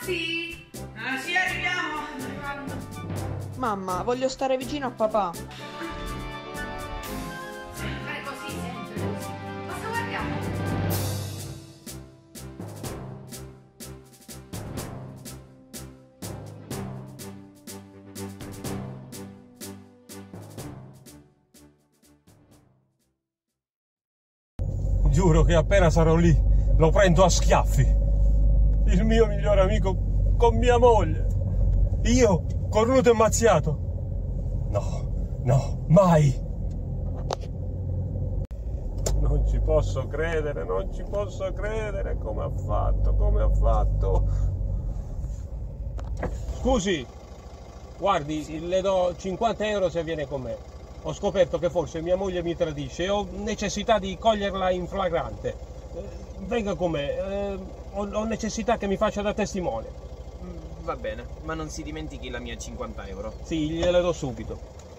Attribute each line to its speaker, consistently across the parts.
Speaker 1: Ragazzi! Sì, arriviamo!
Speaker 2: Mamma, voglio stare vicino a papà.
Speaker 1: Fare così, sempre così. Cosa guardiamo?
Speaker 3: Giuro che appena sarò lì lo prendo a schiaffi. Il mio migliore amico con mia moglie. Io cornuto e mazziato. No, no, mai. Non ci posso credere, non ci posso credere. Come ha fatto, come ha fatto. Scusi, guardi, sì, le do 50 euro se viene con me. Ho scoperto che forse mia moglie mi tradisce e ho necessità di coglierla in flagrante. Venga con me, ho necessità che mi faccia da testimone.
Speaker 4: Va bene, ma non si dimentichi la mia 50 euro.
Speaker 3: Sì, gliele do subito.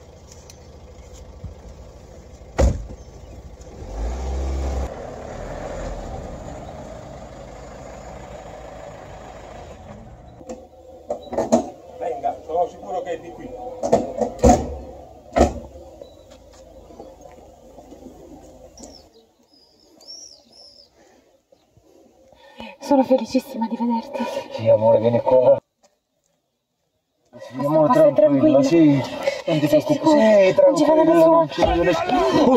Speaker 3: Venga, sono sicuro che è di qui.
Speaker 5: Sono felicissima di vederti.
Speaker 6: Sì, amore, vieni qua. Sì, amore, tranquilla, sì. Non ti preoccupare. Sì, tranquilla, non ci voglio nessuno.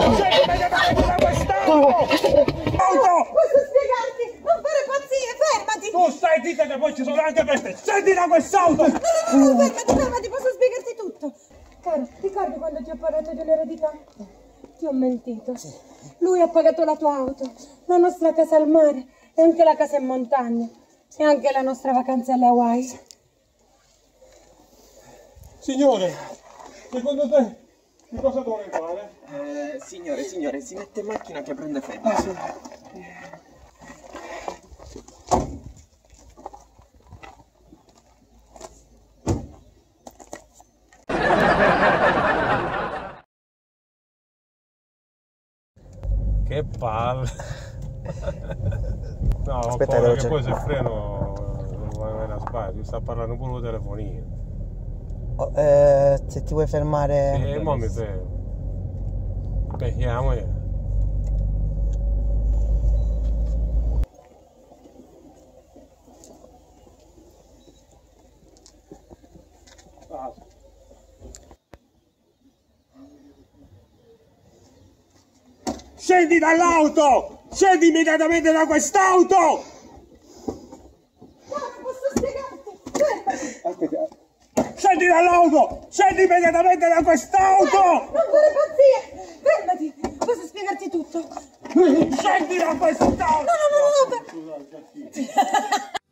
Speaker 7: Posso spiegarti? Non fare pazzie, fermati!
Speaker 3: Tu stai zitta che poi ci sono anche per te. Scendi da quest'auto!
Speaker 7: No, fermati, posso spiegarti tutto. Caro, ricordi quando ti ho parlato di un'eredità? Ti ho mentito. Lui ha pagato la tua auto, la nostra casa al mare, e anche la casa in montagna, e anche la nostra vacanza alle Hawaii.
Speaker 3: Signore, secondo te che cosa dovrei fare?
Speaker 4: Signore, si mette in macchina che prende freddo. Sì.
Speaker 3: Che palle. No,
Speaker 6: Aspetta,
Speaker 3: paura
Speaker 6: che
Speaker 3: che poi se freno non va bene a sbaglio, sta parlando pure il telefonino.
Speaker 6: Se ti vuoi fermare...
Speaker 3: Sì, mo mi fermo. Becchiamo io. Scendi dall'auto! Scendi immediatamente da quest'auto!
Speaker 7: Non posso spiegarti, fermati!
Speaker 6: Aspetta.
Speaker 3: Scendi dall'auto! Scendi immediatamente da quest'auto!
Speaker 7: Non fare pazzie, fermati! Posso spiegarti tutto?
Speaker 3: Scendi da quest'auto!
Speaker 7: No!